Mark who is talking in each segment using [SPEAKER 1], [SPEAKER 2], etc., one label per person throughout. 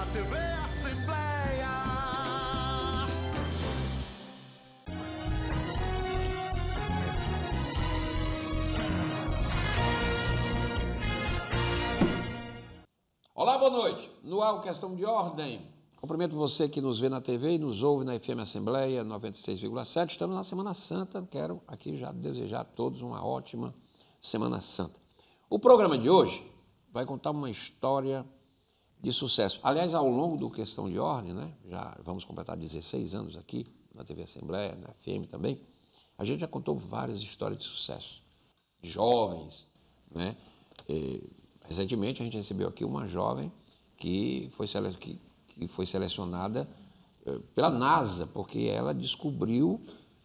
[SPEAKER 1] TV Assembleia.
[SPEAKER 2] Olá, boa noite. No ar, Questão de Ordem. Cumprimento você que nos vê na TV e nos ouve na FM Assembleia 96,7. Estamos na Semana Santa. Quero aqui já desejar a todos uma ótima Semana Santa. O programa de hoje vai contar uma história de sucesso. Aliás, ao longo do Questão de Ordem, né, já vamos completar 16 anos aqui na TV Assembleia, na FM também, a gente já contou várias histórias de sucesso, de jovens, né? Recentemente a gente recebeu aqui uma jovem que foi selecionada pela NASA, porque ela descobriu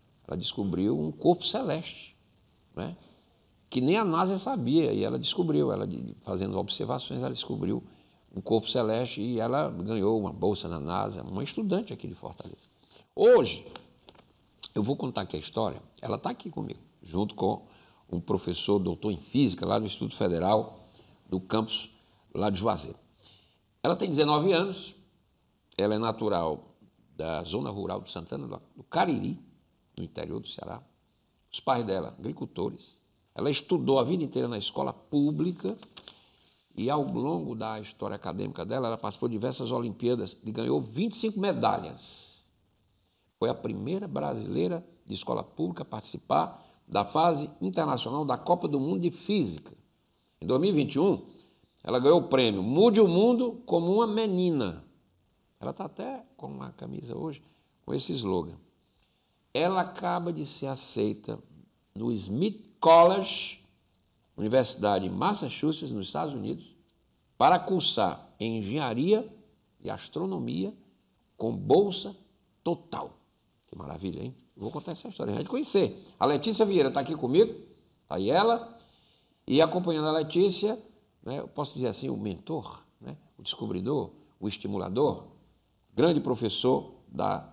[SPEAKER 2] um corpo celeste, né? Que nem a NASA sabia, e ela descobriu, fazendo observações, ela descobriu um corpo celeste e ela ganhou uma bolsa na NASA, uma estudante aqui de Fortaleza. Hoje, eu vou contar aqui a história, ela está aqui comigo, junto com um professor doutor em Física, lá no Instituto Federal do campus lá de Juazeiro. Ela tem 19 anos, ela é natural da zona rural de Santana do Cariri, no interior do Ceará. Os pais dela, agricultores. Ela estudou a vida inteira na escola pública e, ao longo da história acadêmica dela, ela participou de diversas Olimpíadas e ganhou 25 medalhas. Foi a primeira brasileira de escola pública a participar da fase internacional da Copa do Mundo de Física. Em 2021, ela ganhou o prêmio Mude o Mundo como uma Menina. Ela está até com uma camisa hoje com esse slogan. Ela acaba de ser aceita no Smith College, Universidade de Massachusetts, nos Estados Unidos, para cursar em Engenharia e Astronomia com bolsa total. Que maravilha, hein? Vou contar essa história, a gente conhecer. A Letícia Vieira está aqui comigo, está aí ela, e acompanhando a Letícia, né, eu posso dizer assim, o mentor, né, o descobridor, o estimulador, grande professor da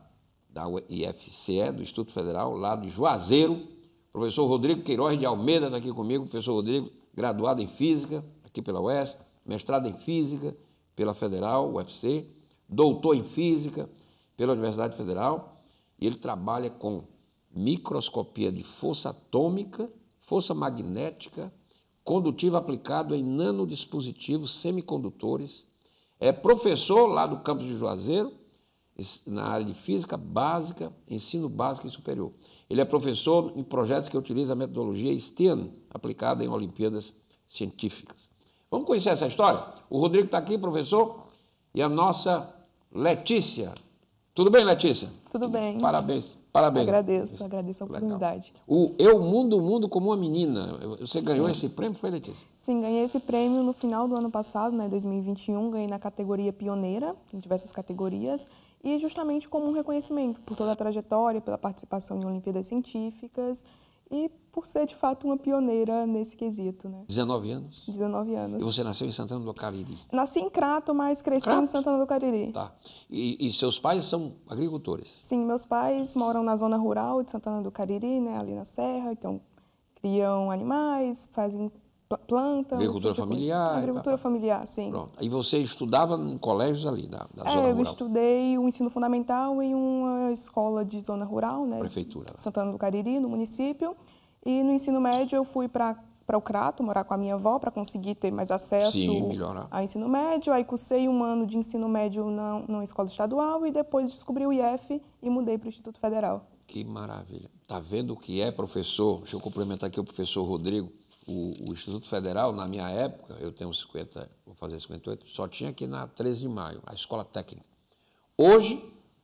[SPEAKER 2] IFCE, do Instituto Federal, lá de Juazeiro, professor Rodrigo Queiroz de Almeida está aqui comigo, professor Rodrigo, graduado em Física, aqui pela UES, mestrado em Física pela Federal, UFC, doutor em Física pela Universidade Federal, e ele trabalha com microscopia de força atômica, força magnética, condutivo aplicado em nanodispositivos semicondutores, é professor lá do campus de Juazeiro, na área de Física Básica, Ensino Básico e Superior. Ele é professor em projetos que utilizam a metodologia STEAM, aplicada em Olimpíadas Científicas. Vamos conhecer essa história? O Rodrigo está aqui, professor, e a nossa Letícia. Tudo bem, Letícia?
[SPEAKER 3] Tudo bem.
[SPEAKER 2] Parabéns. Parabéns.
[SPEAKER 3] Agradeço a oportunidade.
[SPEAKER 2] Eu Mundo o Mundo como uma Menina. Você ganhou Sim. esse prêmio, foi, Letícia?
[SPEAKER 3] Sim, ganhei esse prêmio no final do ano passado, né, 2021. Ganhei na categoria pioneira, em diversas categorias, e justamente como um reconhecimento por toda a trajetória, pela participação em Olimpíadas Científicas e por ser, de fato, uma pioneira nesse quesito, né?
[SPEAKER 2] 19 anos?
[SPEAKER 3] 19 anos.
[SPEAKER 2] E você nasceu em Santana do Cariri?
[SPEAKER 3] Nasci em Crato, mas cresci em Santana do Cariri.
[SPEAKER 2] Tá. E seus pais são agricultores?
[SPEAKER 3] Sim, meus pais moram na zona rural de Santana do Cariri, né, ali na serra, então criam animais, fazem plantas.
[SPEAKER 2] Agricultura familiar?
[SPEAKER 3] Agricultura familiar, sim.
[SPEAKER 2] Pronto. E você estudava em colégios ali da zona rural?
[SPEAKER 3] Eu estudei o ensino fundamental em uma escola de zona rural, né?
[SPEAKER 2] Prefeitura.
[SPEAKER 3] Santana do Cariri, no município. E no ensino médio eu fui para o Crato, morar com a minha avó, para conseguir ter mais acesso ao ensino médio. Aí cursei um ano de ensino médio numa escola estadual e depois descobri o IF e mudei para o Instituto Federal.
[SPEAKER 2] Que maravilha. Tá vendo o que é, professor? Deixa eu cumprimentar aqui o professor Rodrigo. O Instituto Federal, na minha época, eu tenho 50, vou fazer 58, só tinha aqui na 13 de maio, a escola técnica. Hoje,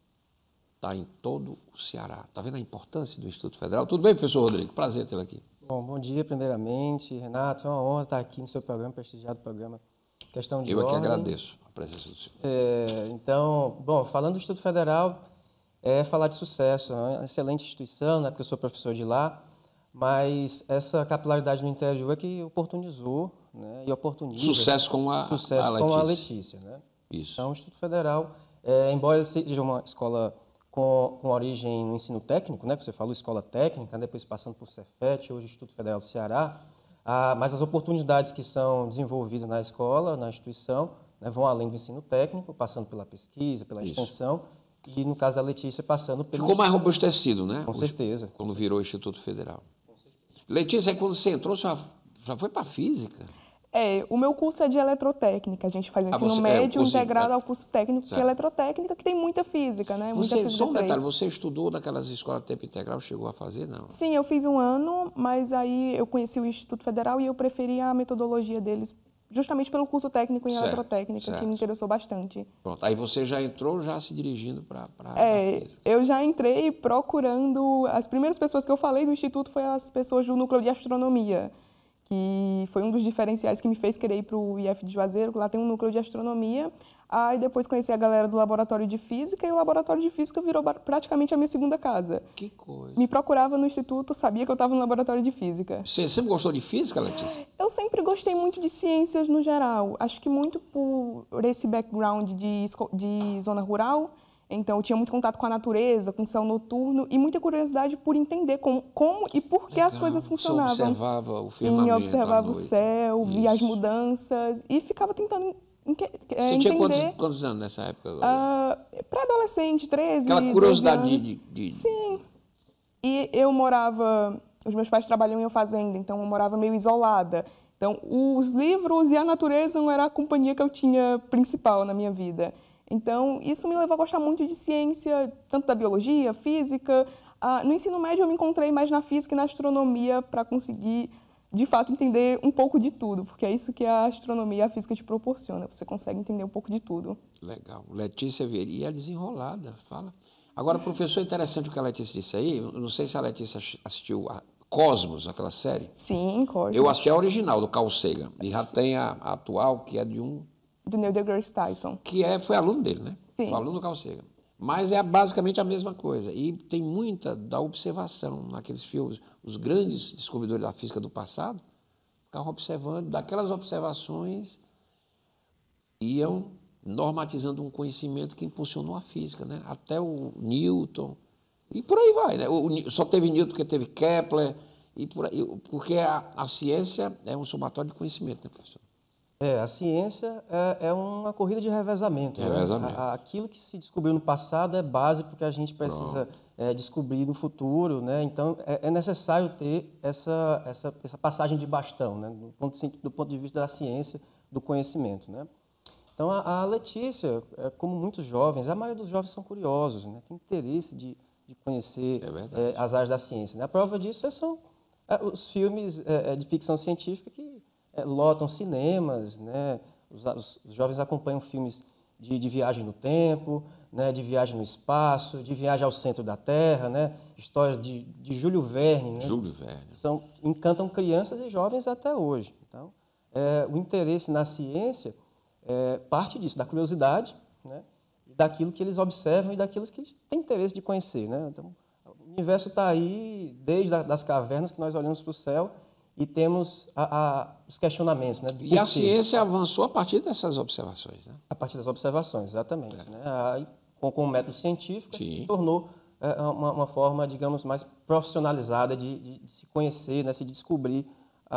[SPEAKER 2] está em todo o Ceará. Está vendo a importância do Instituto Federal? Tudo bem, professor Rodrigo? Prazer tê-lo aqui.
[SPEAKER 4] Bom dia, primeiramente. Renato, é uma honra estar aqui no seu programa, prestigiado programa Questão de Ordem.
[SPEAKER 2] Eu é que agradeço a presença do senhor.
[SPEAKER 4] Então, falando do Instituto Federal, falar de sucesso. É uma excelente instituição, né, porque eu sou professor de lá, mas essa capilaridade no interior é que oportunizou, né, e oportuniza.
[SPEAKER 2] Sucesso com a
[SPEAKER 4] Letícia. Né?
[SPEAKER 2] Isso.
[SPEAKER 4] Então, o Instituto Federal, embora seja uma escola com origem no ensino técnico, né, que você falou, escola técnica, depois passando por Cefet, hoje Instituto Federal do Ceará, mas as oportunidades que são desenvolvidas na escola, na instituição, né? Vão além do ensino técnico, passando pela pesquisa, pela extensão, e no caso da Letícia, passando pelo...
[SPEAKER 2] Ficou mais robustecido, né?
[SPEAKER 4] Com certeza.
[SPEAKER 2] Quando virou o Instituto Federal. Letícia, aí quando você entrou, você já foi para física?
[SPEAKER 3] O meu curso é de eletrotécnica. A gente faz o ensino médio integrado ao curso técnico de eletrotécnica, que tem muita física, né? Muita física
[SPEAKER 2] só um detalhe, você estudou naquelas escolas de tempo integral, chegou a fazer, não?
[SPEAKER 3] Sim, eu fiz um ano, mas aí eu conheci o Instituto Federal e eu preferi a metodologia deles justamente pelo curso técnico em eletrotécnica, que me interessou bastante.
[SPEAKER 2] Pronto, aí você já entrou já se dirigindo para a física.
[SPEAKER 3] Eu já entrei procurando... As primeiras pessoas que eu falei do Instituto foram as pessoas do núcleo de astronomia, que foi um dos diferenciais que me fez querer ir para o IF de Juazeiro, que lá tem um núcleo de astronomia. Aí depois conheci a galera do laboratório de física, e o laboratório de física virou praticamente a minha segunda casa.
[SPEAKER 2] Que coisa.
[SPEAKER 3] Me procurava no instituto, sabia que eu estava no laboratório de física.
[SPEAKER 2] Você sempre gostou de física, Letícia?
[SPEAKER 3] Eu sempre gostei muito de ciências no geral. Acho que muito por esse background de zona rural. Então, eu tinha muito contato com a natureza, com o céu noturno e muita curiosidade por entender como e por que as coisas funcionavam.
[SPEAKER 2] Você observava o firmamento.
[SPEAKER 3] Sim, eu observava o céu, via as mudanças e ficava tentando
[SPEAKER 2] Você tinha quantos anos nessa época?
[SPEAKER 3] Pré-adolescente, 13,
[SPEAKER 2] aquela curiosidade
[SPEAKER 3] 12 anos. Sim. E eu morava... Os meus pais trabalham em fazenda, então eu morava meio isolada. Então, os livros e a natureza não era a companhia que eu tinha principal na minha vida. Então, isso me levou a gostar muito de ciência, tanto da biologia, física. No ensino médio, eu me encontrei mais na física e na astronomia para conseguir, de fato, entender um pouco de tudo, porque é isso que a astronomia e a física te proporciona. Você consegue entender um pouco de tudo.
[SPEAKER 2] Legal. Letícia Vieira, desenrolada, fala. Agora, professor, interessante o que a Letícia disse aí. Eu não sei se a Letícia assistiu a Cosmos, aquela série.
[SPEAKER 3] Sim, Cosmos.
[SPEAKER 2] Eu assisti a original, do Carl Sagan. E já tem a atual, que é
[SPEAKER 3] do Neil deGrasse Tyson.
[SPEAKER 2] Foi aluno dele, né?
[SPEAKER 3] Sim.
[SPEAKER 2] Foi aluno do Carl Sagan. Mas é basicamente a mesma coisa. E tem muita da observação naqueles filmes. Os grandes descobridores da física do passado ficavam observando, daquelas observações iam normatizando um conhecimento que impulsionou a física, né? Até o Newton. E por aí vai, né? Só teve Newton porque teve Kepler. E por aí, porque a ciência é um somatório de conhecimento, né, professor?
[SPEAKER 4] A ciência é uma corrida de revezamento.
[SPEAKER 2] Revezamento.
[SPEAKER 4] Né? Aquilo que se descobriu no passado é base para o que a gente precisa descobrir no futuro. Né? Então, é necessário ter essa passagem de bastão, né? do ponto de vista da ciência, do conhecimento. Né? Então, a Letícia, como muitos jovens, a maioria dos jovens são curiosos, né? Tem interesse de conhecer as áreas da ciência. Né? A prova disso são os filmes de ficção científica que lotam cinemas, né? Os jovens acompanham filmes de viagem no tempo, né? De viagem no espaço, de viagem ao centro da Terra, né? Histórias de Júlio Verne. Né?
[SPEAKER 2] Júlio Verne.
[SPEAKER 4] Encantam crianças e jovens até hoje. Então, o interesse na ciência parte disso, da curiosidade, né? E daquilo que eles observam e daquilo que eles têm interesse de conhecer. Né? Então, o universo está aí desde as cavernas que nós olhamos para o céu e temos os questionamentos. Né,
[SPEAKER 2] e a ciência avançou a partir dessas observações, né?
[SPEAKER 4] A partir das observações, exatamente. Né? Aí, com o método científico, se tornou uma forma, digamos, mais profissionalizada de se conhecer, né, se descobrir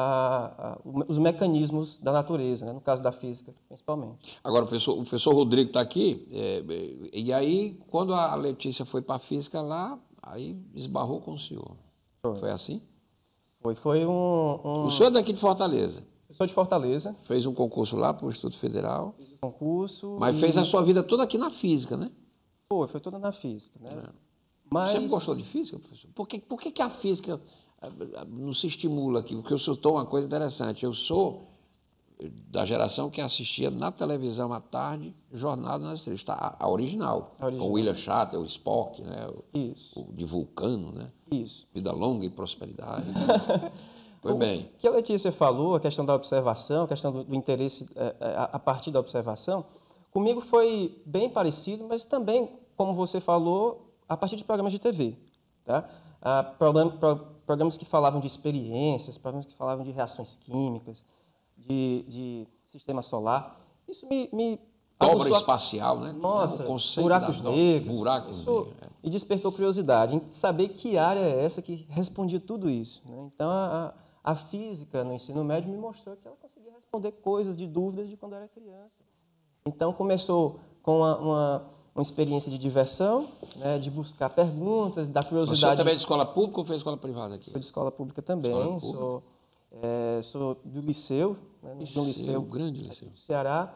[SPEAKER 4] os mecanismos da natureza, né, no caso da física, principalmente.
[SPEAKER 2] Agora, o professor Rodrigo está aqui, e aí, quando a Letícia foi para a física lá, aí esbarrou com o senhor. Foi assim?
[SPEAKER 4] Foi um...
[SPEAKER 2] O senhor é daqui de Fortaleza?
[SPEAKER 4] Eu sou de Fortaleza.
[SPEAKER 2] Fez um concurso lá para o Instituto Federal?
[SPEAKER 4] Fiz um concurso.
[SPEAKER 2] Mas fez a sua vida toda aqui na física, né?
[SPEAKER 4] Foi toda na física. Né?
[SPEAKER 2] Mas... Você sempre gostou de física, professor? Por que a física não se estimula aqui? Porque eu citou uma coisa interessante. Eu sou da geração que assistia na televisão à tarde Jornada nas Estrelas, a original. Com o William Shatner, o Spock, né? O de Vulcano, né?
[SPEAKER 4] Isso.
[SPEAKER 2] Vida longa e prosperidade. Foi bem.
[SPEAKER 4] O que a Letícia falou, a questão da observação, a questão do interesse a partir da observação, comigo foi bem parecido, mas também, como você falou, a partir de programas de TV. Tá? Programas que falavam de experiências, programas que falavam de reações químicas, de sistema solar. Isso me
[SPEAKER 2] dobra espacial, né?
[SPEAKER 4] Nossa, buracos negros. E despertou curiosidade em saber que área é essa que respondia tudo isso. Né? Então, a física no ensino médio me mostrou que ela conseguia responder coisas de dúvidas de quando era criança. Então, começou com uma experiência de diversão, né, de buscar perguntas, da curiosidade.
[SPEAKER 2] Você também é de escola pública ou fez escola privada aqui?
[SPEAKER 4] Sou de escola pública também,
[SPEAKER 2] Escola pública.
[SPEAKER 4] Sou do liceu, né, de um liceu
[SPEAKER 2] grande liceu.
[SPEAKER 4] do Ceará,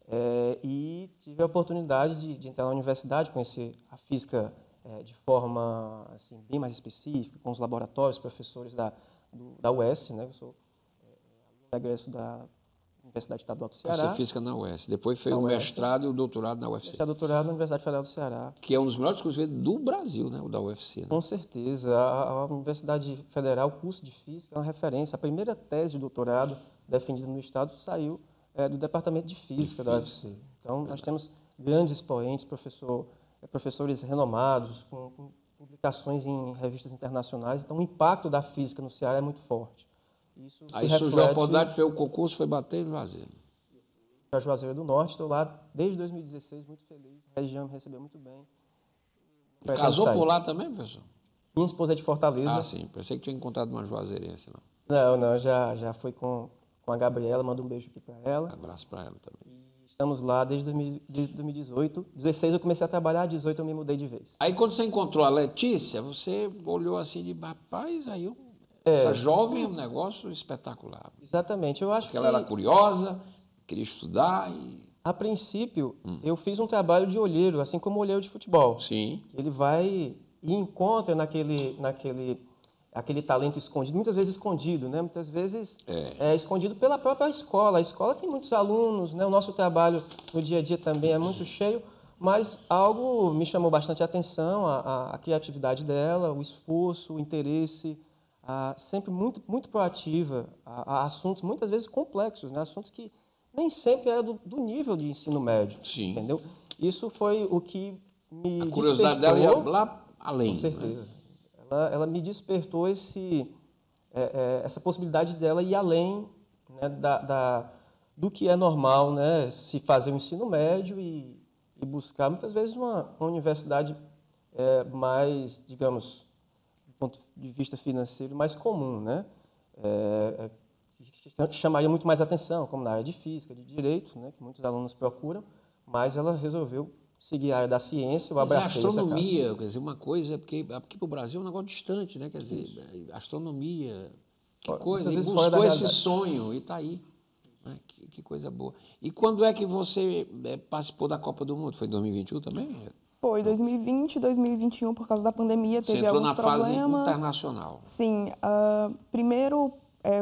[SPEAKER 4] e tive a oportunidade de entrar na universidade, conhecer a física de forma assim, bem mais específica, com os laboratórios, professores da UES, né, eu sou egresso da Universidade Estadual do Ceará.
[SPEAKER 2] Você física na UES. Depois fez o mestrado e o doutorado na UFC.
[SPEAKER 4] Mestrado e doutorado na Universidade Federal do Ceará.
[SPEAKER 2] Que é um dos melhores cursos do Brasil, né? O da UFC. Né?
[SPEAKER 4] Com certeza. A Universidade Federal, o curso de Física, é uma referência. A primeira tese de doutorado defendida no Estado saiu do Departamento de Física da UFC. Então, nós temos grandes expoentes, professores renomados, com publicações em revistas internacionais. Então, o impacto da física no Ceará é muito forte. Isso
[SPEAKER 2] aí surgiu a oportunidade, fez o concurso, foi bater em Juazeiro.
[SPEAKER 4] Para Juazeiro do Norte, estou lá desde 2016, muito feliz. A região me recebeu muito bem.
[SPEAKER 2] Casou por lá também, professor?
[SPEAKER 4] Minha esposa é de Fortaleza.
[SPEAKER 2] Ah, sim. Pensei que tinha encontrado uma juazeirense. Não,
[SPEAKER 4] já foi com a Gabriela. Manda um beijo aqui para ela.
[SPEAKER 2] Um abraço para ela também.
[SPEAKER 4] E estamos lá desde 2018. 16 eu comecei a trabalhar, 18 eu me mudei de vez.
[SPEAKER 2] Aí quando você encontrou a Letícia, você olhou assim de rapaz, aí essa jovem é um negócio espetacular.
[SPEAKER 4] Exatamente. Eu acho
[SPEAKER 2] porque ela era curiosa, queria estudar e...
[SPEAKER 4] A princípio, eu fiz um trabalho de olheiro, assim como olheiro de futebol.
[SPEAKER 2] Sim.
[SPEAKER 4] Ele vai e encontra aquele talento escondido, muitas vezes escondido, né? Muitas vezes escondido pela própria escola. A escola tem muitos alunos, né? O nosso trabalho no dia a dia também é muito cheio, mas algo me chamou bastante a atenção, a criatividade dela, o esforço, o interesse, sempre muito, muito proativa a assuntos muitas vezes complexos, né? Assuntos que nem sempre eram do nível de ensino médio. Sim. Entendeu? Isso foi o que me
[SPEAKER 2] a curiosidade dela ia lá além.
[SPEAKER 4] Com certeza.
[SPEAKER 2] Né?
[SPEAKER 4] Ela me despertou essa possibilidade dela ir além, né, do que é normal, né, se fazer o ensino médio e buscar, muitas vezes, uma universidade mais, digamos, do ponto de vista financeiro, mais comum, né? Que chamaria muito mais atenção, como na área de física, de direito, né, que muitos alunos procuram, mas ela resolveu seguir a área da ciência, eu abracei
[SPEAKER 2] a astronomia, quer dizer, uma coisa, porque aqui para o Brasil é um negócio distante, né? Quer dizer, astronomia, que coisa, e buscou esse sonho e está aí. Né? Que coisa boa. E quando é que você participou da Copa do Mundo? Foi em 2021 também?
[SPEAKER 3] Foi 2020, 2021, por causa da pandemia, teve alguns problemas.
[SPEAKER 2] Você entrou na fase internacional.
[SPEAKER 3] Sim. Primeiro,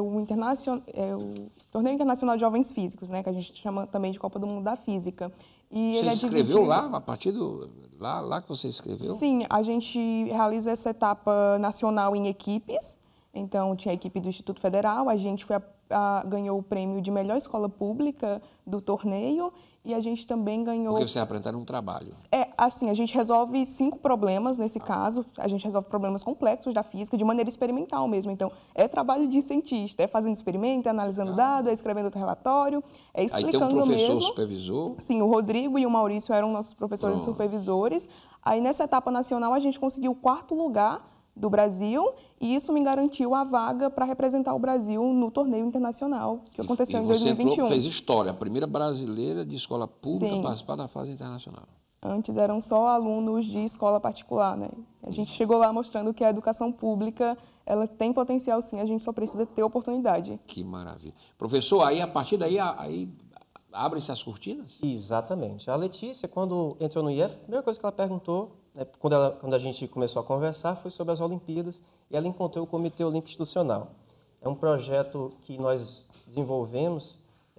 [SPEAKER 3] o Torneio Internacional de Jovens Físicos, né, que a gente chama também de Copa do Mundo da Física. E
[SPEAKER 2] você escreveu lá, a partir lá que você escreveu?
[SPEAKER 3] Sim, a gente realiza essa etapa nacional em equipes. Então, tinha a equipe do Instituto Federal, a gente ganhou o prêmio de melhor escola pública do torneio e a gente também ganhou...
[SPEAKER 2] Porque você apresentar um trabalho.
[SPEAKER 3] Assim, a gente resolve 5 problemas nesse caso, a gente resolve problemas complexos da física de maneira experimental mesmo. Então, é trabalho de cientista, fazendo experimento, analisando dados, escrevendo outro relatório, explicando mesmo.
[SPEAKER 2] Aí tem um professor supervisor?
[SPEAKER 3] Sim, o Rodrigo e o Maurício eram nossos professores supervisores. Aí, nessa etapa nacional, a gente conseguiu o 4º lugar do Brasil, e isso me garantiu a vaga para representar o Brasil no torneio internacional, que aconteceu em 2021.
[SPEAKER 2] Você fez história, a primeira brasileira de escola pública a participar da fase internacional.
[SPEAKER 3] Antes eram só alunos de escola particular, né? A gente chegou lá mostrando que a educação pública, ela tem potencial sim, a gente só precisa ter oportunidade.
[SPEAKER 2] Que maravilha. Professor, aí a partir daí abrem-se as cortinas?
[SPEAKER 4] Exatamente. A Letícia, quando entrou no IF, a primeira coisa que ela perguntou, né, quando a gente começou a conversar, foi sobre as Olimpíadas, e ela encontrou o Comitê Olímpico Institucional. É um projeto que nós desenvolvemos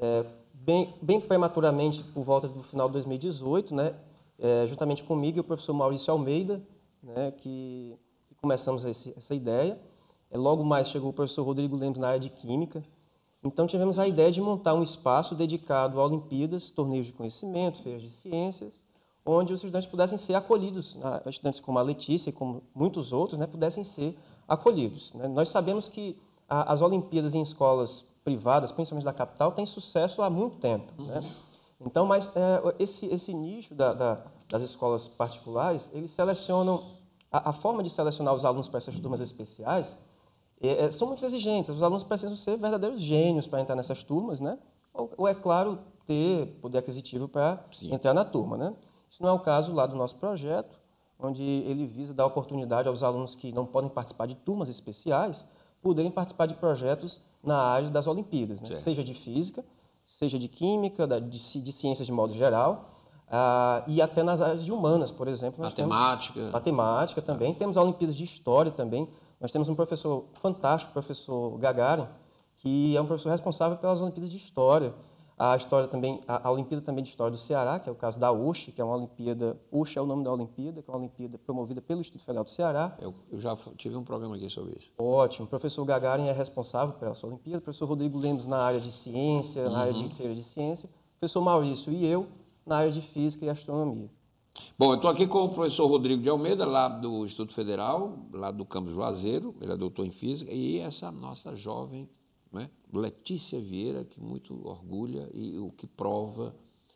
[SPEAKER 4] bem prematuramente, por volta do final de 2018, né, juntamente comigo e o professor Maurício Almeida, né, que começamos essa ideia. Logo mais chegou o professor Rodrigo Lemos na área de Química. Então, tivemos a ideia de montar um espaço dedicado a Olimpíadas, torneios de conhecimento, feiras de ciências, onde os estudantes pudessem ser acolhidos, estudantes como a Letícia e como muitos outros, né, pudessem ser acolhidos. Né? Nós sabemos que as Olimpíadas em escolas privadas, principalmente da capital, têm sucesso há muito tempo. Né? Então, mas esse nicho das escolas particulares, eles selecionam, a forma de selecionar os alunos para essas turmas especiais são muito exigentes. Os alunos precisam ser verdadeiros gênios para entrar nessas turmas, né? Ou é claro, ter poder aquisitivo para entrar na turma, né? Isso não é o caso lá do nosso projeto, onde ele visa dar oportunidade aos alunos que não podem participar de turmas especiais poderem participar de projetos na área das Olimpíadas, né? Seja de física, seja de química, de ciências de modo geral, e até nas áreas de humanas, por exemplo.
[SPEAKER 2] Matemática.
[SPEAKER 4] Matemática também. Temos a Olimpíada de História também. Nós temos um professor fantástico, o professor Gagarin, que é um professor responsável pelas Olimpíadas de História. A Olimpíada também de História do Ceará, que é o caso da USH, que é uma Olimpíada, USH é o nome da Olimpíada, que é uma Olimpíada promovida pelo Instituto Federal do Ceará.
[SPEAKER 2] Eu já tive um programa aqui sobre isso.
[SPEAKER 4] Ótimo. O professor Gagarin é responsável pela sua Olimpíada, o professor Rodrigo Lemos na área de ciência, na área de feira de ciência, o professor Maurício e eu na área de física e astronomia.
[SPEAKER 2] Bom, eu estou aqui com o professor Rodrigo de Almeida, lá do Instituto Federal, lá do campus Juazeiro, ele é doutor em física, e essa nossa jovem, né, Letícia Vieira, que muito orgulha e o que prova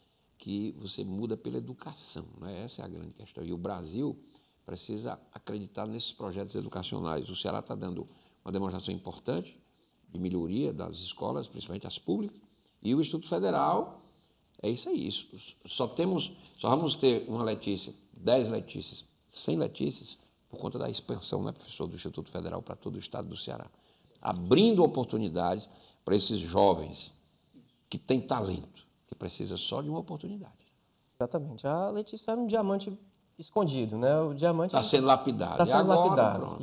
[SPEAKER 2] que você muda pela educação, né? Essa é a grande questão. E o Brasil precisa acreditar nesses projetos educacionais. O Ceará está dando uma demonstração importante de melhoria das escolas, principalmente as públicas, e o Instituto Federal, é isso aí. Só vamos ter uma Letícia, 10 Letícias, 100 Letícias, por conta da expansão, né, professor, do Instituto Federal para todo o estado do Ceará, abrindo oportunidades para esses jovens que têm talento, que precisa só de uma oportunidade.
[SPEAKER 4] Exatamente. A Letícia era um diamante escondido, né? O diamante
[SPEAKER 2] está sendo lapidado.
[SPEAKER 4] Está sendo
[SPEAKER 2] agora,
[SPEAKER 4] lapidado.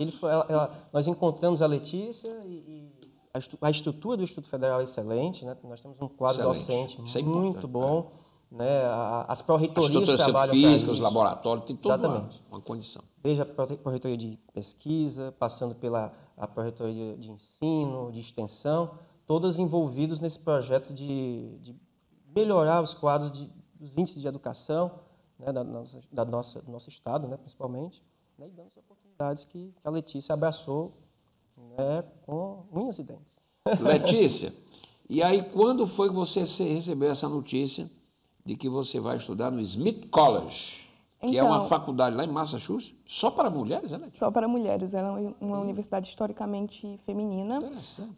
[SPEAKER 4] Nós encontramos a Letícia e a estrutura do Instituto Federal é excelente, né? Nós temos um quadro docente muito bom, né? As pró-reitorias trabalham
[SPEAKER 2] física, os laboratórios, tem toda uma condição.
[SPEAKER 4] Desde a pró-reitoria de pesquisa, passando pela pró-reitoria de ensino, de extensão, todas envolvidas nesse projeto de melhorar os quadros dos índices de educação, né? do nosso estado, né? Principalmente, né? E dando as oportunidades que a Letícia abraçou, né, com unhas e dentes.
[SPEAKER 2] Letícia, e aí quando foi que você recebeu essa notícia de que você vai estudar no Smith College, que é uma faculdade lá em Massachusetts, só para mulheres, né?
[SPEAKER 3] Só para mulheres, ela é uma universidade historicamente feminina.
[SPEAKER 2] Interessante.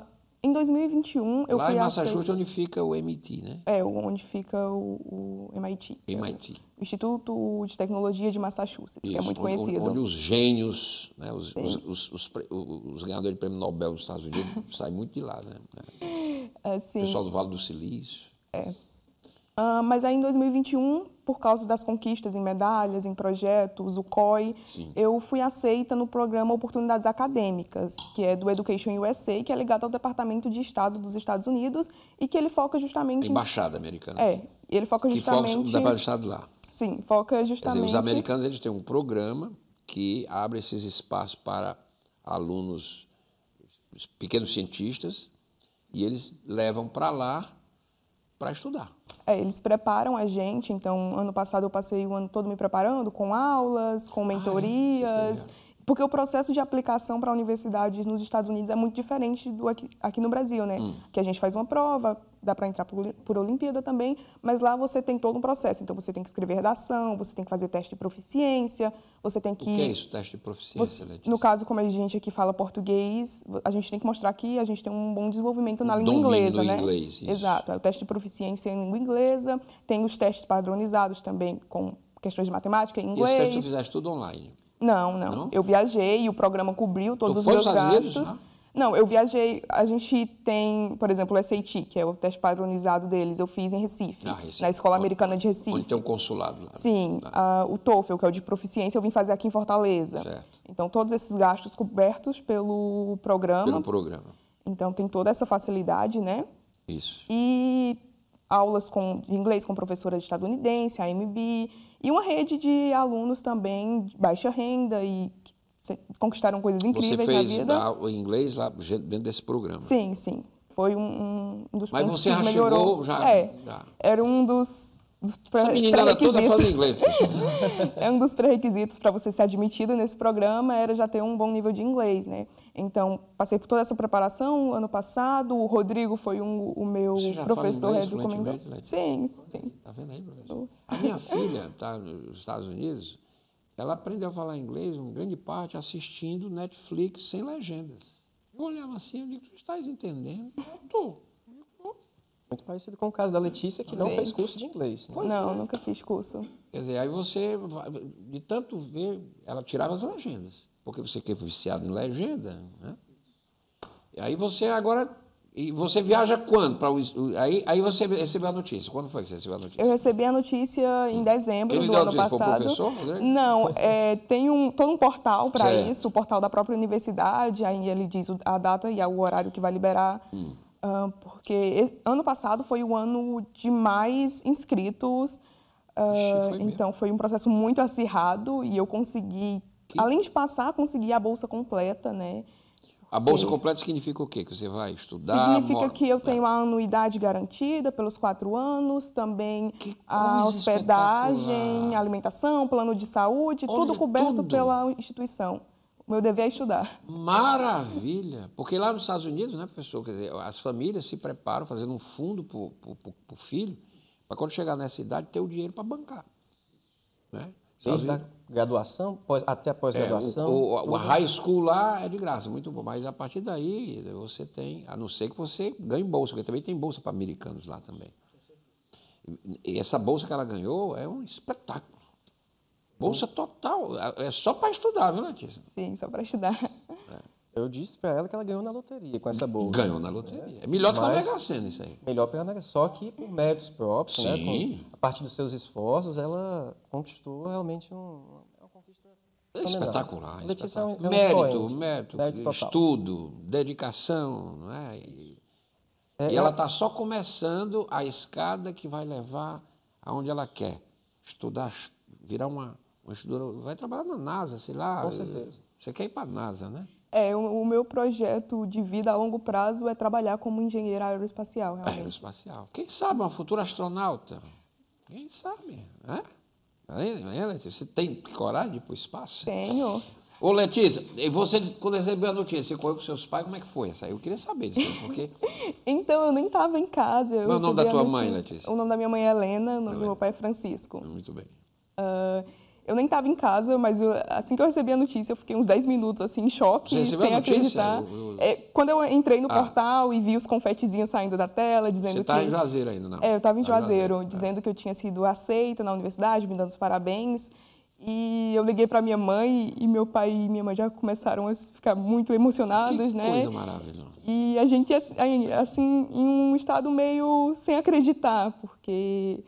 [SPEAKER 3] Em 2021, eu
[SPEAKER 2] lá
[SPEAKER 3] fui
[SPEAKER 2] em Massachusetts, onde fica o MIT, né?
[SPEAKER 3] Onde fica o MIT.
[SPEAKER 2] MIT.
[SPEAKER 3] O Instituto de Tecnologia de Massachusetts, que é muito conhecido.
[SPEAKER 2] Onde os gênios, né, os ganhadores de prêmio Nobel dos Estados Unidos saem muito de lá, né?
[SPEAKER 3] Sim.
[SPEAKER 2] O pessoal do Vale do Silício.
[SPEAKER 3] Mas aí em 2021, por causa das conquistas em medalhas, em projetos, o COI, eu fui aceita no programa Oportunidades Acadêmicas, que é do Education USA, que é ligado ao Departamento de Estado dos Estados Unidos e que ele foca justamente...
[SPEAKER 2] A Embaixada Americana.
[SPEAKER 3] Ele foca justamente...
[SPEAKER 2] Que foca no Departamento de Estado lá.
[SPEAKER 3] Sim, foca justamente...
[SPEAKER 2] Quer dizer, os americanos eles têm um programa que abre esses espaços para alunos, pequenos cientistas, e eles levam para lá para estudar.
[SPEAKER 3] Eles preparam a gente, então, ano passado eu passei o ano todo me preparando com aulas, com mentorias, porque o processo de aplicação para universidades nos Estados Unidos é muito diferente do aqui no Brasil, né? Que a gente faz uma prova, dá para entrar por Olimpíada também, mas lá você tem todo um processo. Então, você tem que escrever redação, você tem que fazer teste de proficiência, você tem que...
[SPEAKER 2] O que é isso, teste de proficiência, Letícia?
[SPEAKER 3] No caso, como a gente aqui fala português, a gente tem que mostrar que a gente tem um bom desenvolvimento na língua inglesa, né?
[SPEAKER 2] Inglês, isso.
[SPEAKER 3] Exato. O teste de proficiência em língua inglesa, tem os testes padronizados também com questões de matemática em inglês.
[SPEAKER 2] E esse teste tu fizeste tudo online?
[SPEAKER 3] Não. Eu viajei e o programa cobriu todos os meus gastos. Não, eu viajei. A gente tem, por exemplo, o SAT, que é o teste padronizado deles. Eu fiz em Recife, na Escola Americana de Recife.
[SPEAKER 2] Onde tem um consulado lá.
[SPEAKER 3] Sim. O TOEFL, que é o de proficiência, eu vim fazer aqui em Fortaleza.
[SPEAKER 2] Certo.
[SPEAKER 3] Então, todos esses gastos cobertos pelo programa.
[SPEAKER 2] Pelo programa.
[SPEAKER 3] Então, tem toda essa facilidade, né?
[SPEAKER 2] Isso.
[SPEAKER 3] E aulas de inglês com professora estadunidense, a AMB, e uma rede de alunos também de baixa renda e que conquistaram coisas incríveis na vida.
[SPEAKER 2] Você fez o inglês lá dentro desse programa?
[SPEAKER 3] Sim. Foi um dos
[SPEAKER 2] Mas
[SPEAKER 3] pontos
[SPEAKER 2] você
[SPEAKER 3] que
[SPEAKER 2] já
[SPEAKER 3] melhorou.
[SPEAKER 2] chegou...
[SPEAKER 3] Era um dos
[SPEAKER 2] Essa meninada toda fala inglês.
[SPEAKER 3] É um dos pré-requisitos para você ser admitido nesse programa, era já ter um bom nível de inglês, né? Então, passei por toda essa preparação ano passado, o Rodrigo foi o meu professor recomendado. Sim.
[SPEAKER 2] Tá vendo aí, professor? A minha filha está nos Estados Unidos, ela aprendeu a falar inglês, uma grande parte, assistindo Netflix sem legendas. Eu olhava assim, eu digo, tu estás entendendo? Eu estou.
[SPEAKER 4] Muito parecido com o caso da Letícia, que não
[SPEAKER 3] Sim.
[SPEAKER 4] fez curso de inglês. Né?
[SPEAKER 3] Não, nunca fiz curso.
[SPEAKER 2] Quer dizer, aí você, de tanto ver, ela tirava as legendas, porque você que é viciado em legenda, né? E aí você agora, e você viaja quando? Aí você recebeu a notícia. Quando foi que você recebeu a notícia?
[SPEAKER 3] Eu recebi a notícia em dezembro
[SPEAKER 2] Quem lhe
[SPEAKER 3] do
[SPEAKER 2] deu a
[SPEAKER 3] ano
[SPEAKER 2] notícia? Foi o
[SPEAKER 3] passado.
[SPEAKER 2] professor, Rodrigo?
[SPEAKER 3] Não, tem todo um portal para
[SPEAKER 2] Certo.
[SPEAKER 3] isso, o portal da própria universidade, aí ele diz a data e o horário que vai liberar. Porque ano passado foi o ano de mais inscritos,
[SPEAKER 2] foi mesmo.
[SPEAKER 3] então foi um processo muito acirrado e eu consegui, além de passar, consegui a bolsa completa, né?
[SPEAKER 2] A bolsa completa significa o quê? Que você vai estudar?
[SPEAKER 3] Significa que eu tenho a anuidade garantida pelos 4 anos, também a
[SPEAKER 2] coisa
[SPEAKER 3] hospedagem,
[SPEAKER 2] espetacular.
[SPEAKER 3] alimentação, plano de saúde, tudo
[SPEAKER 2] Olha,
[SPEAKER 3] coberto
[SPEAKER 2] tudo.
[SPEAKER 3] pela instituição. O meu dever é estudar.
[SPEAKER 2] Maravilha! Porque lá nos Estados Unidos, né, professor, quer dizer, as famílias se preparam fazendo um fundo para o filho, para quando chegar nessa idade ter o dinheiro para bancar. Né?
[SPEAKER 4] Desde a graduação até a pós-graduação.
[SPEAKER 2] A high school lá é de graça, muito bom. Mas a partir daí você tem, a não ser que você ganhe bolsa, porque também tem bolsa para americanos lá também. E essa bolsa que ela ganhou é um espetáculo. Bolsa total. É só para estudar, viu, Letícia?
[SPEAKER 3] Sim, só para estudar.
[SPEAKER 4] Eu disse para ela que ela ganhou na loteria com essa bolsa.
[SPEAKER 2] Ganhou na loteria. É melhor do que a
[SPEAKER 4] Mas-
[SPEAKER 2] Mega Sena isso aí.
[SPEAKER 4] Melhor para ela, só que por méritos próprios, né?
[SPEAKER 2] Sim.
[SPEAKER 4] A partir dos seus esforços, ela conquistou realmente uma conquista
[SPEAKER 2] É
[SPEAKER 4] fenomenal.
[SPEAKER 2] espetacular.
[SPEAKER 4] Letícia
[SPEAKER 2] espetacular.
[SPEAKER 4] é um
[SPEAKER 2] Mérito,
[SPEAKER 4] expoente.
[SPEAKER 2] mérito,
[SPEAKER 4] Mérito total.
[SPEAKER 2] estudo, dedicação. Não é? E ela está só começando a escada que vai levar aonde ela quer. Estudar, virar uma estudadora. Vai trabalhar na NASA, sei lá.
[SPEAKER 4] Com certeza.
[SPEAKER 2] Você quer ir para a NASA, né?
[SPEAKER 3] O meu projeto de vida a longo prazo é trabalhar como engenheira aeroespacial, realmente.
[SPEAKER 2] Aeroespacial. Quem sabe uma futura astronauta? Quem sabe? Né? Aí, Letícia, você tem coragem de ir para o espaço?
[SPEAKER 3] Tenho.
[SPEAKER 2] Ô, Letícia, e você, quando recebeu a notícia, você correu com seus pais, como é que foi? Eu queria saber disso, porque...
[SPEAKER 3] Então, eu nem estava em casa.
[SPEAKER 2] Qual é o nome da
[SPEAKER 3] recebi a
[SPEAKER 2] tua mãe,
[SPEAKER 3] notícia.
[SPEAKER 2] Letícia?
[SPEAKER 3] O nome da minha mãe é Helena, o nome do meu pai é Francisco.
[SPEAKER 2] Muito bem.
[SPEAKER 3] Eu nem estava em casa, mas assim que eu recebi a notícia, eu fiquei uns 10 minutos assim, em choque,
[SPEAKER 2] Você recebeu
[SPEAKER 3] sem
[SPEAKER 2] a notícia?
[SPEAKER 3] acreditar. Quando eu entrei no portal e vi os confetezinhos saindo da tela, dizendo
[SPEAKER 2] Você
[SPEAKER 3] que...
[SPEAKER 2] está em Juazeiro ainda, não?
[SPEAKER 3] eu estava em
[SPEAKER 2] Tá
[SPEAKER 3] Juazeiro, dizendo que eu tinha sido aceita na universidade, me dando os parabéns. E eu liguei para minha mãe e meu pai e minha mãe já começaram a ficar muito emocionados,
[SPEAKER 2] Que
[SPEAKER 3] né?
[SPEAKER 2] coisa maravilhosa.
[SPEAKER 3] E a gente, assim, em um estado meio sem acreditar, porque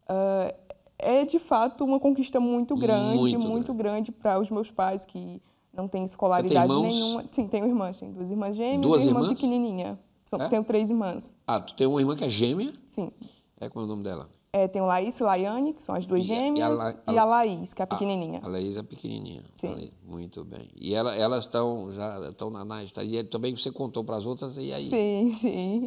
[SPEAKER 3] é, de fato, uma conquista muito grande,
[SPEAKER 2] Muito
[SPEAKER 3] grande para os meus pais, que não têm escolaridade
[SPEAKER 2] irmãos?
[SPEAKER 3] nenhuma. Sim, tenho irmãs, tenho 2 irmãs gêmeas
[SPEAKER 2] Duas
[SPEAKER 3] e uma irmã
[SPEAKER 2] irmãs?
[SPEAKER 3] pequenininha.
[SPEAKER 2] É?
[SPEAKER 3] Tenho 3 irmãs,
[SPEAKER 2] Ah, tu tem uma irmã que é gêmea?
[SPEAKER 3] sim.
[SPEAKER 2] Como é o nome dela?
[SPEAKER 3] Tenho Laís e Laiane, que são as 2
[SPEAKER 2] E a
[SPEAKER 3] gêmeas,
[SPEAKER 2] La-
[SPEAKER 3] e a Laís, que é a pequenininha.
[SPEAKER 2] A Laís é pequenininha.
[SPEAKER 3] Sim.
[SPEAKER 2] Muito bem. E elas já estão na estadia. Também você contou para as outras, e aí?
[SPEAKER 3] Sim, sim.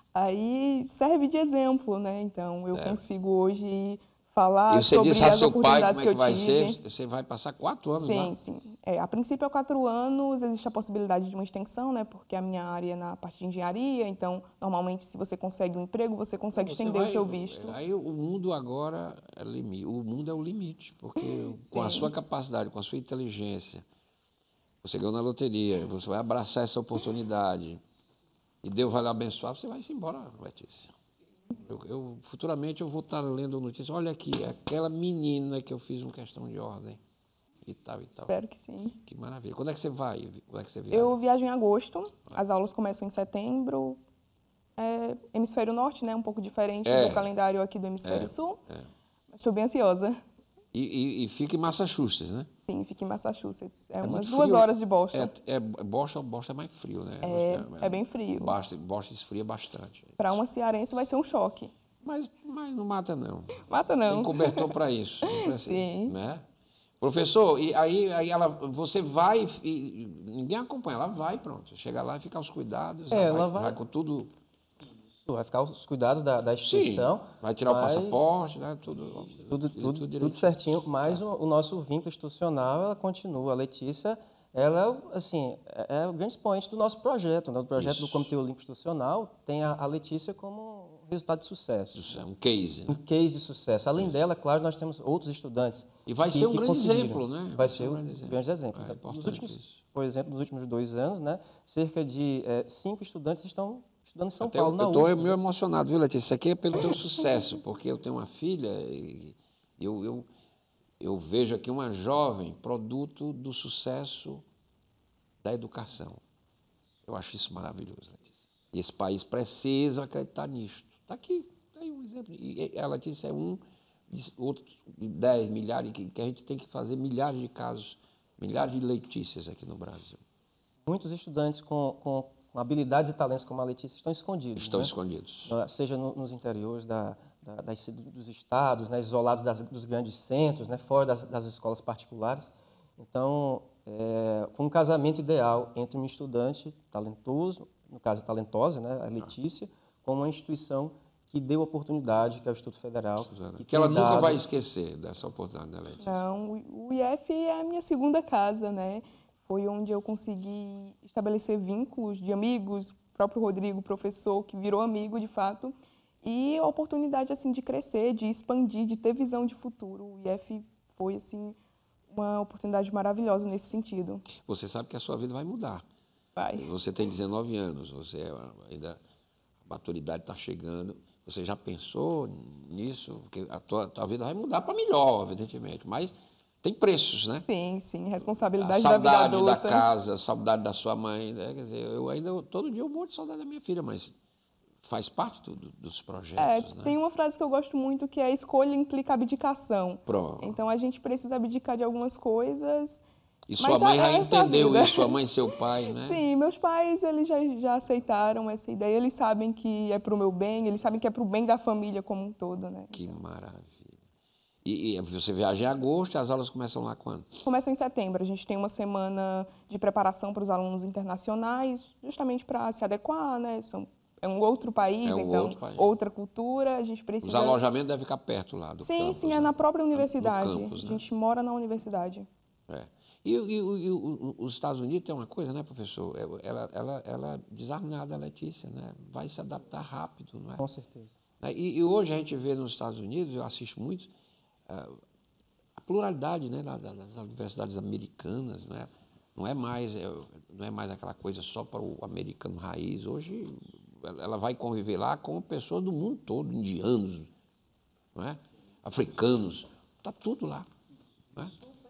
[SPEAKER 3] Aí serve de exemplo, né? Então, eu consigo hoje falar
[SPEAKER 2] E você
[SPEAKER 3] sobre
[SPEAKER 2] disse a
[SPEAKER 3] as
[SPEAKER 2] seu pai
[SPEAKER 3] oportunidades
[SPEAKER 2] como é que
[SPEAKER 3] eu
[SPEAKER 2] vai
[SPEAKER 3] tive.
[SPEAKER 2] ser? Você vai passar 4 anos lá?
[SPEAKER 3] Sim, sim. A princípio é 4 anos, existe a possibilidade de uma extensão, né? Porque a minha área é na parte de engenharia, então, normalmente, se você consegue um emprego, você consegue
[SPEAKER 2] Você
[SPEAKER 3] estender
[SPEAKER 2] vai-
[SPEAKER 3] o seu visto.
[SPEAKER 2] Aí o mundo agora é limite. O mundo é o limite, porque com a sua capacidade, com a sua inteligência, você ganhou na loteria, você vai abraçar essa oportunidade e Deus vai lhe abençoar, você vai se embora, Letícia. Futuramente eu vou estar lendo notícias. Olha aqui, aquela menina que eu fiz uma questão de ordem e tal e tal.
[SPEAKER 3] Espero que sim.
[SPEAKER 2] Que maravilha. Quando é que você vai? Quando é que você viaja?
[SPEAKER 3] Eu viajo em agosto, as aulas começam em setembro. Hemisfério Norte, né? Um pouco diferente do calendário aqui do Hemisfério Sul. Mas estou bem ansiosa.
[SPEAKER 2] E fica em Massachusetts, né?
[SPEAKER 3] Sim, fica em Massachusetts. É
[SPEAKER 2] muito
[SPEAKER 3] umas
[SPEAKER 2] frio.
[SPEAKER 3] 2 horas de Boston.
[SPEAKER 2] Boston é mais frio, né?
[SPEAKER 3] É bem frio.
[SPEAKER 2] Boston esfria bastante.
[SPEAKER 3] Para uma cearense vai ser um choque.
[SPEAKER 2] Mas não mata, não.
[SPEAKER 3] Mata não.
[SPEAKER 2] Tem cobertor para isso. Não precisa,
[SPEAKER 3] Sim.
[SPEAKER 2] né? Professor, e aí você vai, e ninguém acompanha, ela vai, pronto. Chega lá e fica aos cuidados,
[SPEAKER 4] ela
[SPEAKER 2] vai com tudo.
[SPEAKER 4] Vai ficar os cuidados da instituição.
[SPEAKER 2] Vai tirar o
[SPEAKER 4] mas
[SPEAKER 2] passaporte, né? Tudo
[SPEAKER 4] Tudo certinho, mas o nosso vínculo institucional, ela continua. A Letícia, ela assim, é o grande expoente do nosso projeto. Né? O projeto do Comitê Olímpico Institucional tem a Letícia como resultado de sucesso.
[SPEAKER 2] Um case,
[SPEAKER 4] Um
[SPEAKER 2] né?
[SPEAKER 4] case de sucesso. Além dela, claro, nós temos outros estudantes.
[SPEAKER 2] E vai ser um grande
[SPEAKER 4] conseguiram.
[SPEAKER 2] exemplo, né?
[SPEAKER 4] Vai ser um grande exemplo.
[SPEAKER 2] É importante isso.
[SPEAKER 4] Por exemplo, nos últimos 2 anos, né, cerca de 5 estudantes estão estudando em São
[SPEAKER 2] Até
[SPEAKER 4] Paulo, na
[SPEAKER 2] eu estou
[SPEAKER 4] USP.
[SPEAKER 2] meio emocionado, viu, Letícia? Isso aqui é pelo teu sucesso, porque eu tenho uma filha e eu vejo aqui uma jovem produto do sucesso da educação. Eu acho isso maravilhoso, Letícia. E esse país precisa acreditar nisto. Está aqui, está aí um exemplo. E a Letícia é um, outro, 10 milhares, que a gente tem que fazer milhares de casos, milhares de Letícias aqui no Brasil.
[SPEAKER 4] Muitos estudantes com habilidades e talentos como a Letícia estão escondidos.
[SPEAKER 2] Estão
[SPEAKER 4] né?
[SPEAKER 2] escondidos.
[SPEAKER 4] Seja nos interiores dos estados, né, isolados dos grandes centros, né, fora das escolas particulares. Então, foi um casamento ideal entre um estudante talentoso, no caso talentosa, né, a Letícia, com uma instituição que deu oportunidade, que é o Instituto Federal.
[SPEAKER 2] Que ela nunca vai esquecer dessa oportunidade, né, Letícia?
[SPEAKER 3] Não, o IF é a minha segunda casa, né? Foi onde eu consegui estabelecer vínculos de amigos, o próprio Rodrigo, professor, que virou amigo de fato, e a oportunidade assim de crescer, de expandir, de ter visão de futuro. O IF foi assim uma oportunidade maravilhosa nesse sentido.
[SPEAKER 2] Você sabe que a sua vida vai mudar.
[SPEAKER 3] Vai.
[SPEAKER 2] Você tem 19 anos, você ainda a maturidade está chegando. Você já pensou nisso? Porque a tua vida vai mudar para melhor, evidentemente, mas tem preços, né?
[SPEAKER 3] Sim, sim,
[SPEAKER 2] A
[SPEAKER 3] responsabilidade da vida
[SPEAKER 2] saudade
[SPEAKER 3] adulta.
[SPEAKER 2] da casa, a saudade da sua mãe, né? Quer dizer, todo dia eu morro de saudade da minha filha, mas faz parte dos projetos, né?
[SPEAKER 3] Tem uma frase que eu gosto muito que é escolha implica abdicação.
[SPEAKER 2] Pronto.
[SPEAKER 3] Então a gente precisa abdicar de algumas coisas.
[SPEAKER 2] E sua
[SPEAKER 3] mas
[SPEAKER 2] mãe já
[SPEAKER 3] essa é a
[SPEAKER 2] entendeu
[SPEAKER 3] vida.
[SPEAKER 2] isso, sua mãe e seu pai, né?
[SPEAKER 3] Sim, meus pais eles já aceitaram essa ideia, eles sabem que é para o meu bem, eles sabem que é para o bem da família como um todo, né?
[SPEAKER 2] Que maravilha. E você viaja em agosto e as aulas começam lá quando?
[SPEAKER 3] Começa em setembro, a gente tem uma semana de preparação para os alunos internacionais, justamente para se adequar, né? É um outro país,
[SPEAKER 2] É um
[SPEAKER 3] então,
[SPEAKER 2] outro país.
[SPEAKER 3] outra cultura, a gente precisa...
[SPEAKER 2] Os alojamentos devem ficar perto lá do
[SPEAKER 3] Sim,
[SPEAKER 2] campus,
[SPEAKER 3] sim,
[SPEAKER 2] né?
[SPEAKER 3] é na própria
[SPEAKER 2] No
[SPEAKER 3] universidade.
[SPEAKER 2] campus, né?
[SPEAKER 3] A gente mora na universidade.
[SPEAKER 2] É. Os Estados Unidos tem uma coisa, né, professor? Ela desarmada, a Letícia, né? Vai se adaptar rápido, não é?
[SPEAKER 4] Com certeza.
[SPEAKER 2] E hoje a gente vê nos Estados Unidos, eu assisto muito, a pluralidade, né, das universidades americanas, né? Não é mais aquela coisa só para o americano raiz. Hoje ela vai conviver lá com pessoas do mundo todo, indianos, não é? Africanos, está tudo lá. Não é?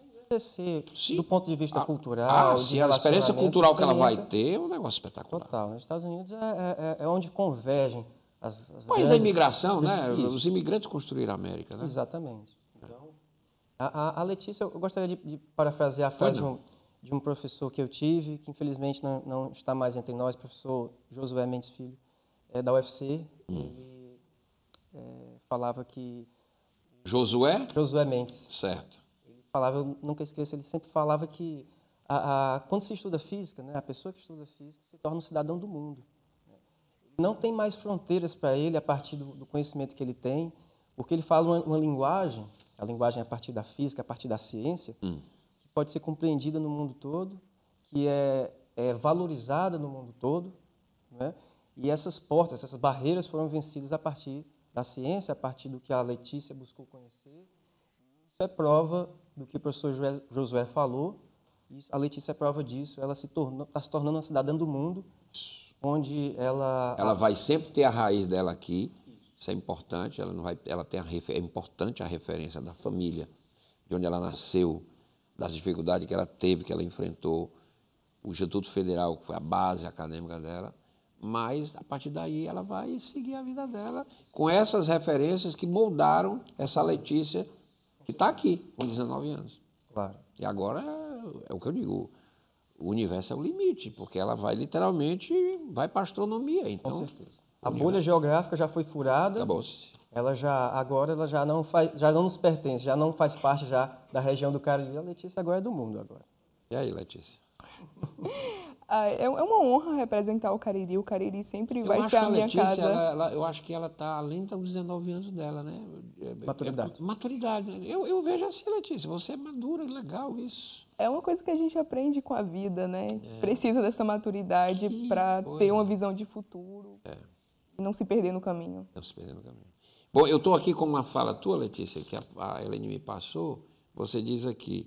[SPEAKER 4] Do ponto de vista cultural,
[SPEAKER 2] sim, a experiência cultural que ela vai ter é um negócio espetacular.
[SPEAKER 4] Total. Nos Estados Unidos é onde convergem as
[SPEAKER 2] País da imigração, né?
[SPEAKER 4] Isso.
[SPEAKER 2] Os imigrantes construíram a América, né?
[SPEAKER 4] Exatamente. Então, a Letícia, eu gostaria de parafrasear a frase de um professor que eu tive, que infelizmente não está mais entre nós, professor Josué Mendes Filho, da UFC. Ele falava que...
[SPEAKER 2] Josué?
[SPEAKER 4] Josué Mendes.
[SPEAKER 2] Certo.
[SPEAKER 4] Falava, eu nunca esqueço, ele sempre falava que quando se estuda física, né, a pessoa que estuda física se torna um cidadão do mundo. Não tem mais fronteiras para ele a partir do conhecimento que ele tem, porque ele fala uma linguagem, a linguagem a partir da física, a partir da ciência, que pode ser compreendida no mundo todo, que é valorizada no mundo todo, né? E essas portas, essas barreiras foram vencidas a partir da ciência, a partir do que a Letícia buscou conhecer. Isso é prova do que o professor Josué falou, e a Letícia é prova disso. Ela está se tornando uma cidadã do mundo, onde ela...
[SPEAKER 2] Ela vai sempre ter a raiz dela aqui, isso é importante, é importante a referência da família, de onde ela nasceu, das dificuldades que ela teve, que ela enfrentou, o Instituto Federal, que foi a base acadêmica dela, mas, a partir daí, ela vai seguir a vida dela com essas referências que moldaram essa Letícia, que está aqui, com 19 anos.
[SPEAKER 4] Claro.
[SPEAKER 2] E agora é o que eu digo, o universo é o limite, porque ela vai literalmente para a astronomia. Então,
[SPEAKER 4] com certeza. A bolha geográfica já foi furada.
[SPEAKER 2] Acabou-se.
[SPEAKER 4] Agora ela já não nos pertence, já não faz parte já da região do Cariri. A Letícia agora é do mundo agora.
[SPEAKER 2] E aí, Letícia?
[SPEAKER 3] É uma honra representar o Cariri. O Cariri sempre vai ser a minha casa.
[SPEAKER 2] Eu acho que ela está além dos 19 anos dela, né?
[SPEAKER 4] Maturidade.
[SPEAKER 2] Maturidade. Né? Eu vejo assim, Letícia, você é madura, legal isso.
[SPEAKER 3] É uma coisa que a gente aprende com a vida, né? Precisa dessa maturidade para ter uma visão de futuro e não se perder no caminho.
[SPEAKER 2] Não se perder no caminho. Bom, eu estou aqui com uma fala tua, Letícia, que a Helene me passou. Você diz aqui,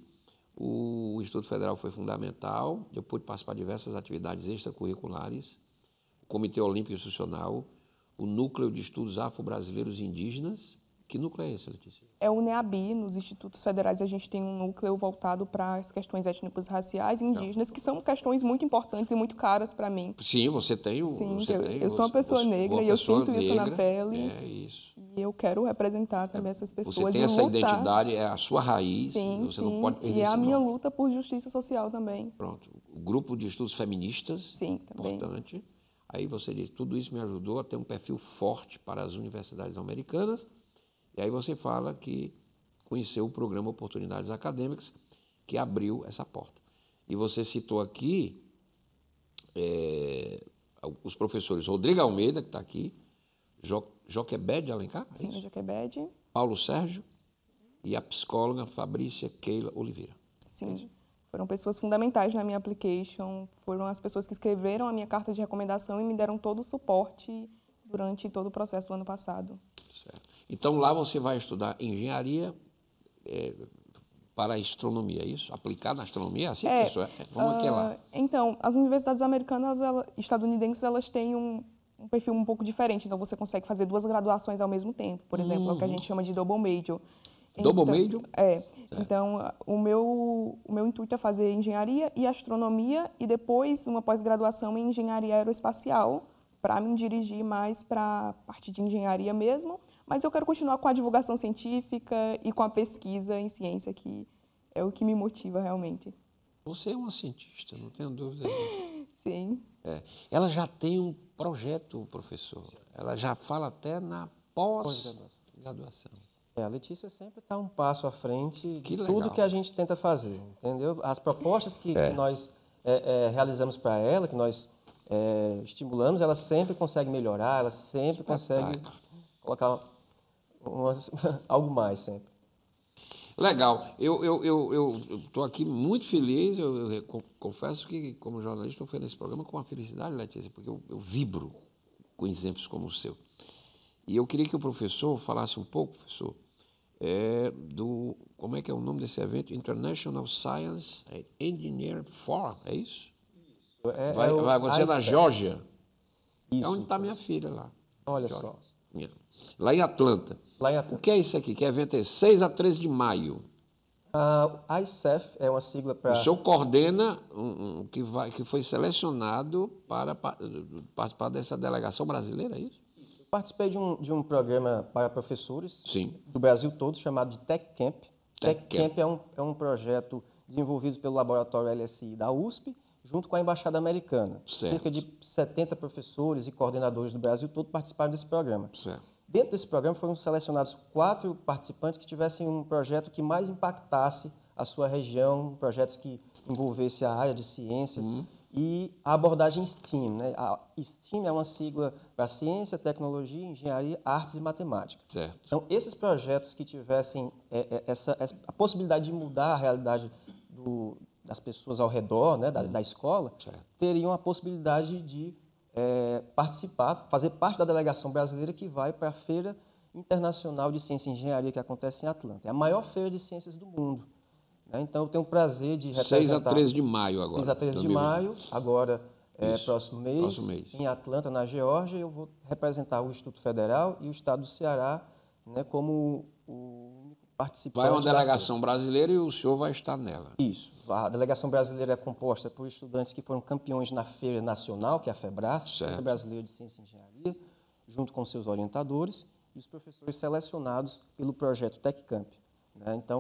[SPEAKER 2] o Instituto Federal foi fundamental, eu pude participar de diversas atividades extracurriculares, Comitê Olímpico Institucional, o Núcleo de Estudos Afro-Brasileiros e Indígenas. Que núcleo é esse, Letícia?
[SPEAKER 3] É o NEABI, nos institutos federais a gente tem um núcleo voltado para as questões étnicas, raciais e indígenas, que são questões muito importantes e muito caras para mim.
[SPEAKER 2] Sim, você tem o...
[SPEAKER 3] Sim,
[SPEAKER 2] você
[SPEAKER 3] eu sou uma pessoa negra e eu sinto isso na pele.
[SPEAKER 2] É isso.
[SPEAKER 3] E eu quero representar também essas pessoas.
[SPEAKER 2] Você tem
[SPEAKER 3] e
[SPEAKER 2] essa
[SPEAKER 3] lutar.
[SPEAKER 2] identidade, é a sua raiz,
[SPEAKER 3] Sim,
[SPEAKER 2] você
[SPEAKER 3] sim.
[SPEAKER 2] não pode perder
[SPEAKER 3] E é
[SPEAKER 2] esse
[SPEAKER 3] a minha
[SPEAKER 2] nome.
[SPEAKER 3] luta por justiça social também.
[SPEAKER 2] Pronto. O grupo de estudos feministas,
[SPEAKER 3] Sim, também.
[SPEAKER 2] importante. Aí você diz, tudo isso me ajudou a ter um perfil forte para as universidades americanas. E aí você fala que conheceu o programa Oportunidades Acadêmicas, que abriu essa porta. E você citou aqui os professores Rodrigo Almeida, que está aqui, Joquebed Alencar,
[SPEAKER 3] Sim, a Joquebed.
[SPEAKER 2] Paulo Sérgio e a psicóloga Fabrícia Keila Oliveira.
[SPEAKER 3] Sim, foram pessoas fundamentais na minha application, foram as pessoas que escreveram a minha carta de recomendação e me deram todo o suporte durante todo o processo do ano passado.
[SPEAKER 2] Certo. Então, lá você vai estudar engenharia para astronomia, é isso? Aplicada na astronomia? Assim, professor? Como é que é lá?
[SPEAKER 3] Então, as universidades americanas, estadunidenses, elas têm um perfil um pouco diferente. Então, você consegue fazer 2 graduações ao mesmo tempo. Por exemplo, é o que a gente chama de double major.
[SPEAKER 2] Double major?
[SPEAKER 3] É. Então, o meu intuito é fazer engenharia e astronomia e depois uma pós-graduação em engenharia aeroespacial para me dirigir mais para a parte de engenharia mesmo. Mas eu quero continuar com a divulgação científica e com a pesquisa em ciência, que é o que me motiva realmente.
[SPEAKER 2] Você é uma cientista, não tenho dúvida disso.
[SPEAKER 3] Sim.
[SPEAKER 2] Ela já tem um projeto, professor. Ela já fala até na pós-graduação.
[SPEAKER 4] A Letícia sempre está um passo à frente de
[SPEAKER 2] legal.
[SPEAKER 4] tudo que a gente tenta fazer, entendeu? As propostas que nós realizamos para ela, que nós estimulamos, ela sempre consegue melhorar, ela sempre consegue colocar algo mais sempre.
[SPEAKER 2] Legal. Eu estou aqui muito feliz. Eu confesso que, como jornalista, estou fazendo esse programa com uma felicidade, Letícia, porque eu vibro com exemplos como o seu. E eu queria que o professor falasse um pouco, professor, como é que é o nome desse evento? International Science Engineering Forum, é isso? Vai acontecer na Geórgia.
[SPEAKER 4] Isso.
[SPEAKER 2] É onde está minha filha lá.
[SPEAKER 4] Olha
[SPEAKER 2] Geórgia.
[SPEAKER 4] só.
[SPEAKER 2] Lá em Atlanta.
[SPEAKER 4] Lá em Atlanta.
[SPEAKER 2] O que é isso aqui? Que evento é 6 a 13 de maio?
[SPEAKER 4] A ICEF é uma sigla para...
[SPEAKER 2] O senhor coordena que foi selecionado para participar dessa delegação brasileira, é isso?
[SPEAKER 4] Participei de um programa para professores
[SPEAKER 2] Sim.
[SPEAKER 4] do Brasil todo, chamado de Tech Camp.
[SPEAKER 2] Tech
[SPEAKER 4] Camp é um projeto desenvolvido pelo Laboratório LSI da USP, junto com a Embaixada Americana.
[SPEAKER 2] Certo.
[SPEAKER 4] Cerca de 70 professores e coordenadores do Brasil todo participaram desse programa.
[SPEAKER 2] Certo.
[SPEAKER 4] Dentro desse programa foram selecionados 4 participantes que tivessem um projeto que mais impactasse a sua região, projetos que envolvessem a área de ciência e a abordagem STEAM. Né? A STEAM é uma sigla para ciência, tecnologia, engenharia, artes e matemática.
[SPEAKER 2] Certo.
[SPEAKER 4] Então, esses projetos que tivessem a possibilidade de mudar a realidade das pessoas ao redor, né, da escola,
[SPEAKER 2] Certo.
[SPEAKER 4] teriam a possibilidade de participar, fazer parte da delegação brasileira que vai para a Feira Internacional de Ciência e Engenharia, que acontece em Atlanta. É a maior feira de ciências do mundo. Né? Então, eu tenho o prazer de representar...
[SPEAKER 2] 6 a 13 de maio agora.
[SPEAKER 4] 6 a 13 de maio, agora, próximo mês, em Atlanta, na Geórgia. Eu vou representar o Instituto Federal e o Estado do Ceará, né, como o participante.
[SPEAKER 2] Vai uma delegação brasileira e o senhor vai estar nela.
[SPEAKER 4] Isso. A delegação brasileira é composta por estudantes que foram campeões na Feira Nacional, que é a FEBRAS, Feira Brasileira de Ciência e Engenharia, junto com seus orientadores, e os professores selecionados pelo projeto Tech Camp. Né? Então,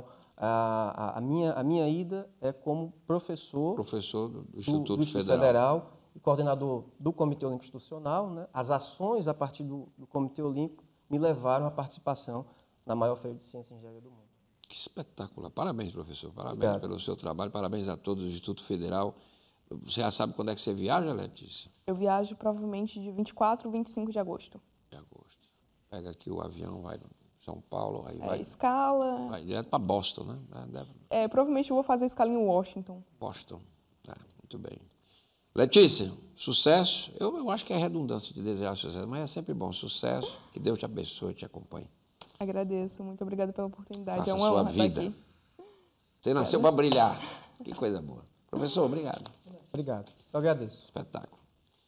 [SPEAKER 4] a minha ida é como professor
[SPEAKER 2] do Instituto
[SPEAKER 4] Federal e coordenador do Comitê Olímpico Institucional. Né? As ações a partir do Comitê Olímpico me levaram à participação na maior feira de ciência e engenharia do mundo.
[SPEAKER 2] Que espetacular. Parabéns, professor. Parabéns
[SPEAKER 4] Obrigado.
[SPEAKER 2] Pelo seu trabalho. Parabéns a todos do Instituto Federal. Você já sabe quando é que você viaja, Letícia?
[SPEAKER 3] Eu viajo provavelmente de 24 a 25 de agosto.
[SPEAKER 2] De agosto. Pega aqui o avião, vai para São Paulo, aí vai
[SPEAKER 3] escala.
[SPEAKER 2] Vai direto para Boston, né?
[SPEAKER 3] Provavelmente eu vou fazer escala em Washington.
[SPEAKER 2] Boston. Muito bem. Letícia, sucesso. Eu acho que é redundância de desejar sucesso, mas é sempre bom. Sucesso. Que Deus te abençoe e te acompanhe.
[SPEAKER 3] Agradeço. Muito obrigada pela oportunidade.
[SPEAKER 2] Faça
[SPEAKER 3] é uma
[SPEAKER 2] sua
[SPEAKER 3] honra
[SPEAKER 2] vida.
[SPEAKER 3] estar aqui.
[SPEAKER 2] Você nasceu para brilhar. Que coisa boa. Professor, obrigado.
[SPEAKER 4] Obrigado. Eu agradeço.
[SPEAKER 2] Espetáculo.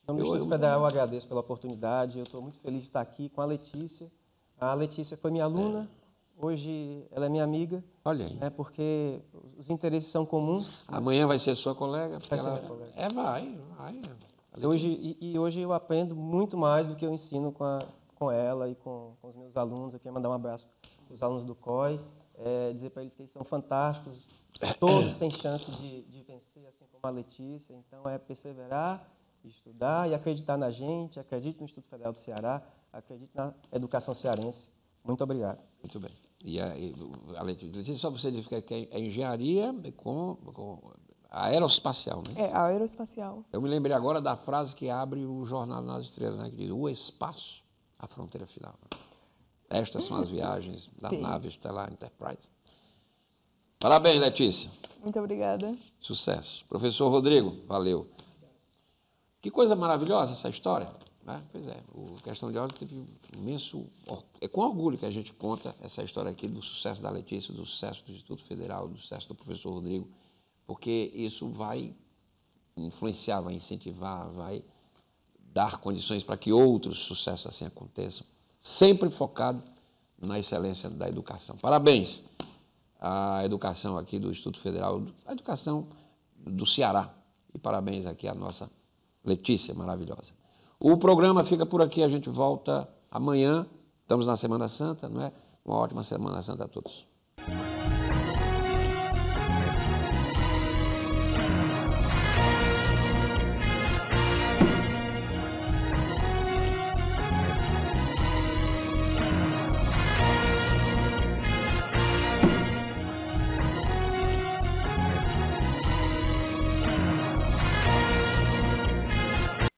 [SPEAKER 4] nome do Instituto Federal, eu agradeço pela oportunidade. Eu estou muito feliz de estar aqui com a Letícia. A Letícia foi minha aluna, hoje ela é minha amiga.
[SPEAKER 2] Olha aí.
[SPEAKER 4] Porque os interesses são comuns.
[SPEAKER 2] Amanhã vai ser sua colega?
[SPEAKER 4] Vai ser minha colega.
[SPEAKER 2] Vai.
[SPEAKER 4] Hoje eu aprendo muito mais do que eu ensino com ela e com os meus alunos. Eu quero mandar um abraço para os alunos do COI, dizer para eles que eles são fantásticos. Todos têm chance de vencer, assim como a Letícia. Então, é perseverar, estudar e acreditar na gente. Acredite no Instituto Federal do Ceará, acredite na educação cearense. Muito obrigado.
[SPEAKER 2] Muito bem. E a Letícia, só você dizer que é engenharia com aeroespacial, né?
[SPEAKER 3] É, aeroespacial.
[SPEAKER 2] Eu me lembrei agora da frase que abre o Jornal nas Estrelas, né? Que diz, o espaço, a fronteira final. Estas são as viagens da nave estelar Enterprise. Parabéns, Letícia.
[SPEAKER 3] Muito obrigada.
[SPEAKER 2] Sucesso. Professor Rodrigo, valeu. Que coisa maravilhosa essa história. Né? Pois é, o Questão de Ordem teve imenso... É com orgulho que a gente conta essa história aqui do sucesso da Letícia, do sucesso do Instituto Federal, do sucesso do professor Rodrigo, porque isso vai influenciar, vai incentivar, vai dar condições para que outros sucessos assim aconteçam, sempre focado na excelência da educação. Parabéns à educação aqui do Instituto Federal, a educação do Ceará, e parabéns aqui à nossa Letícia maravilhosa. O programa fica por aqui, a gente volta amanhã, estamos na Semana Santa, não é? Uma ótima Semana Santa a todos.